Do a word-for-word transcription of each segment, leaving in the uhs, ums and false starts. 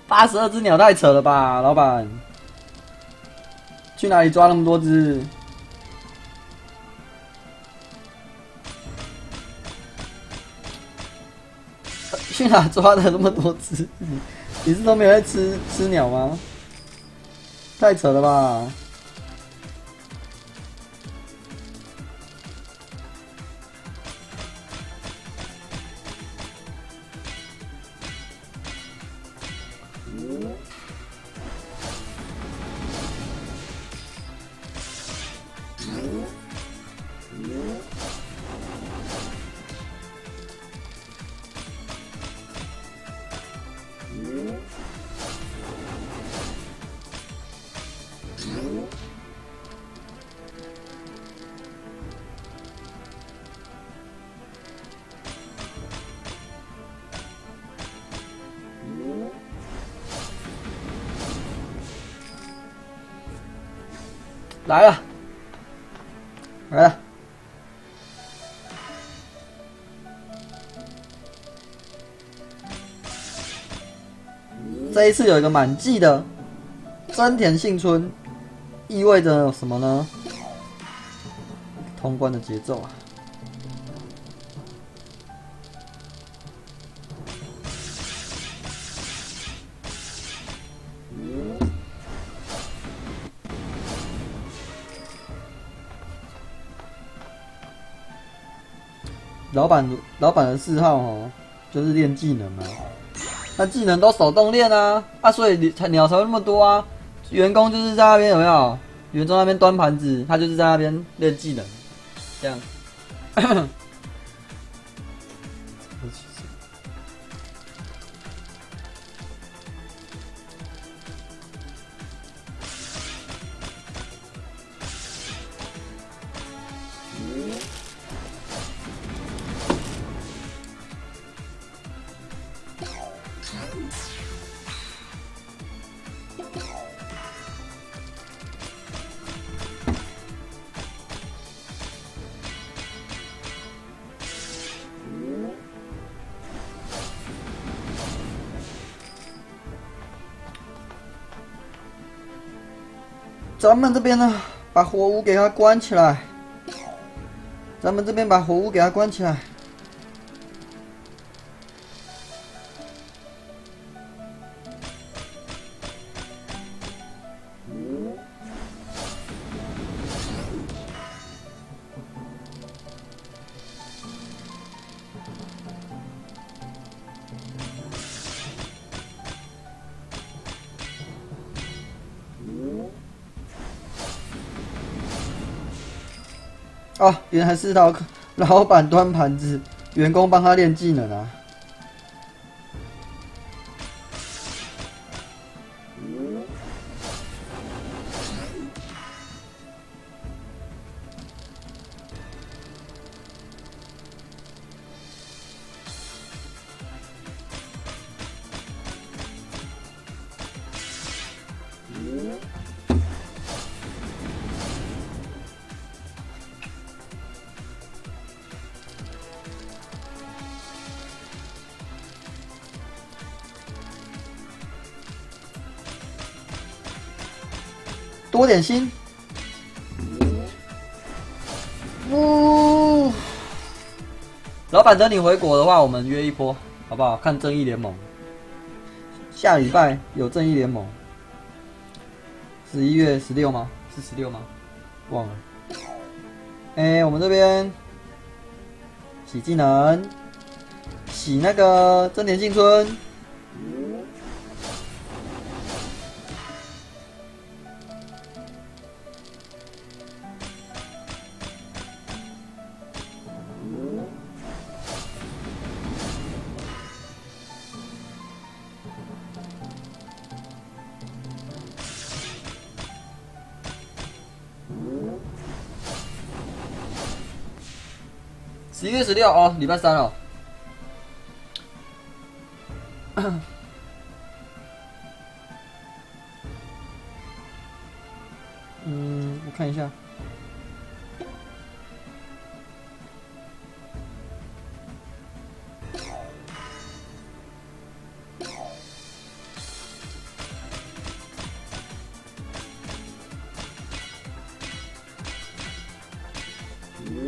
八十二只鸟太扯了吧，老板！去哪里抓那么多只？去哪抓的那么多只？你是都没有在吃吃鸟吗？太扯了吧！来了，来了！这一次有一个满季的真田幸村，意味着什么呢？通关的节奏啊！老板，老板的嗜好哦，就是练技能啊。他技能都手动练啊，啊，所以你才鸟才会那么多啊。员工就是在那边有没有？员工那边端盘子，他就是在那边练技能，这样。咱们这边呢，把火屋给它关起来。咱们这边把火屋给它关起来。哦，原来是老老板端盘子，员工帮他练技能啊。多点心，呜！老板等你回国的话，我们约一波，好不好？看正义联盟，下礼拜有正义联盟，十一月十六吗？是十六吗？忘了。哎、欸，我们这边洗技能，洗那个真田幸村。十一月十六哦，礼拜三哦。嗯，我看一下。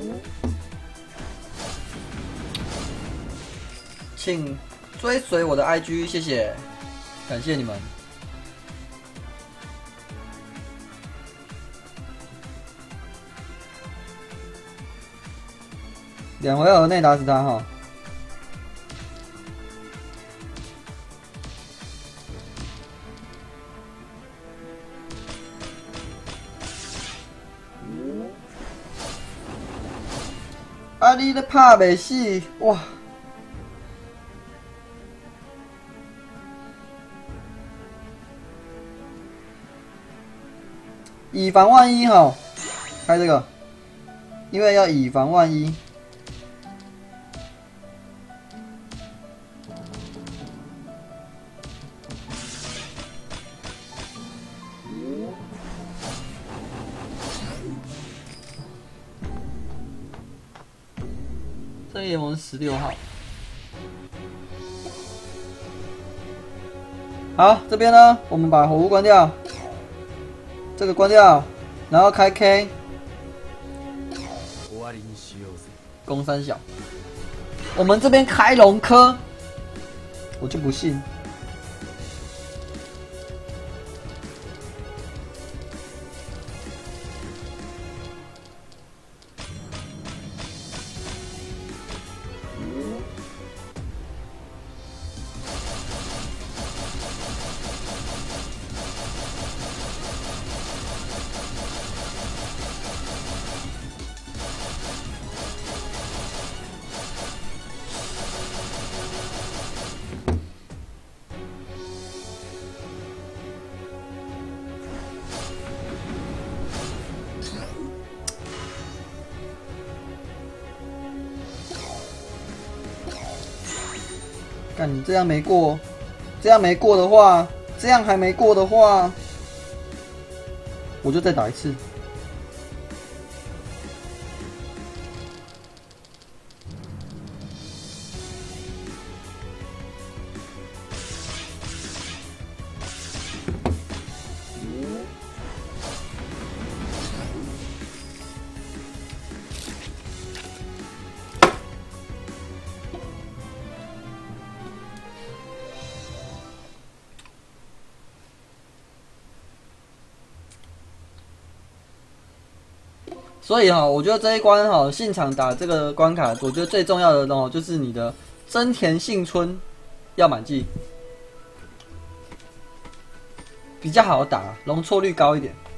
请追随我的 I G， 谢谢，感谢你们。两回合内打死他哈。啊！你咧拍袂死哇！以防万一哈，开这个，因为要以防万一。正义联盟十六号。好，这边呢，我们把火屋关掉。 这个关掉，然后开 K， 攻三小。我们这边开龙科，我就不信。干你这样没过，这样没过的话，这样还没过的话，我就再打一次。所以哈，我觉得这一关哈，现场打这个关卡，我觉得最重要的哦，就是你的真田幸村要满记，比较好打，容错率高一点。